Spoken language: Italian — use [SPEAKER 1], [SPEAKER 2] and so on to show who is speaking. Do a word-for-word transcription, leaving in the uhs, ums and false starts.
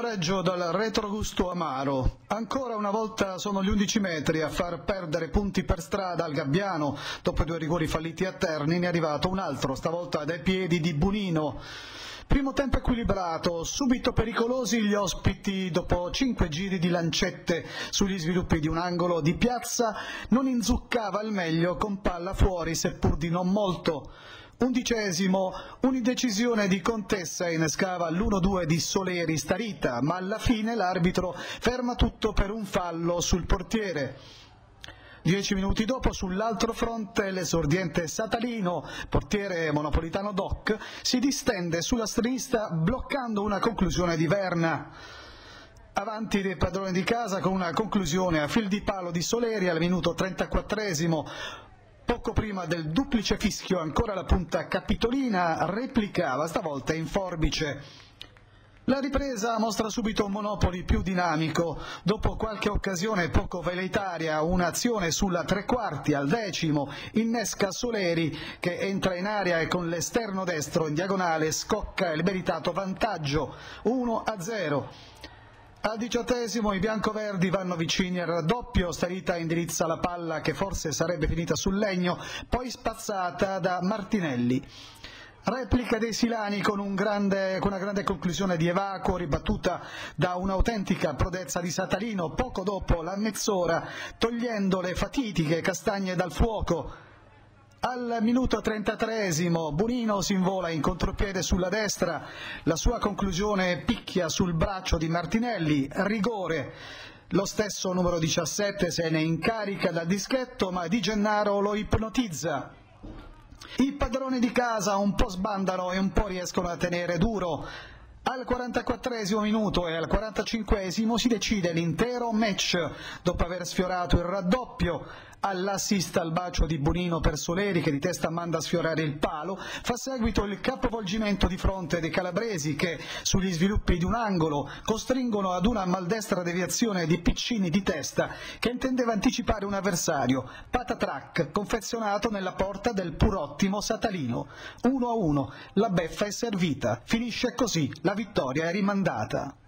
[SPEAKER 1] pareggio dal retrogusto amaro. Ancora una volta sono gli undici metri a far perdere punti per strada al Gabbiano. Dopo i due rigori falliti a Terni ne è arrivato un altro, stavolta dai piedi di Bunino. Primo tempo equilibrato, subito pericolosi gli ospiti dopo cinque giri di lancette sugli sviluppi di un angolo di piazza, non inzuccava al meglio con palla fuori seppur di non molto. Undicesimo, un'indecisione di Contessa innescava l'uno due di Soleri Starita, ma alla fine l'arbitro ferma tutto per un fallo sul portiere. Dieci minuti dopo, sull'altro fronte, l'esordiente Satalino, portiere monopolitano Doc, si distende sulla sinistra bloccando una conclusione di Verna. Avanti dei padroni di casa con una conclusione a fil di palo di Soleri al minuto trentaquattresimo. Poco prima del duplice fischio ancora la punta capitolina replicava, stavolta in forbice. La ripresa mostra subito un Monopoli più dinamico. Dopo qualche occasione poco velleitaria, un'azione sulla tre quarti al decimo innesca Soleri che entra in area e con l'esterno destro in diagonale scocca il meritato vantaggio uno a zero. Al diciottesimo i biancoverdi vanno vicini al raddoppio, Starita indirizza la palla che forse sarebbe finita sul legno, poi spazzata da Martinelli. Replica dei Silani con, un grande, con una grande conclusione di evacuo ribattuta da un'autentica prodezza di Satalino poco dopo la mezz'ora, togliendo le fatitiche castagne dal fuoco. Al minuto trentatreesimo Bunino si invola in contropiede sulla destra, la sua conclusione picchia sul braccio di Martinelli, rigore. Lo stesso numero diciassette se ne incarica dal dischetto, ma Di Gennaro lo ipnotizza. I padroni di casa un po' sbandano e un po' riescono a tenere duro. Al quarantaquattresimo minuto e al quarantacinquesimo si decide l'intero match dopo aver sfiorato il raddoppio. All'assist al bacio di Bunino per Soleri che di testa manda a sfiorare il palo, fa seguito il capovolgimento di fronte dei calabresi che sugli sviluppi di un angolo costringono ad una maldestra deviazione di Piccini di testa che intendeva anticipare un avversario, patatrac confezionato nella porta del pur ottimo Satalino. uno a uno, la beffa è servita, finisce così, la vittoria è rimandata.